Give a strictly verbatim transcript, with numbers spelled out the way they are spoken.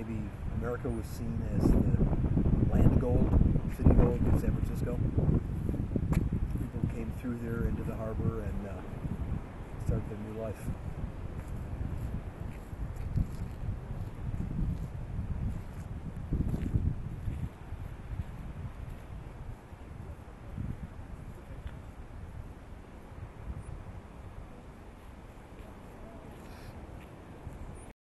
maybe America was seen as the land of gold, city of gold in San Francisco. People came through there into the harbor and uh, started their new life.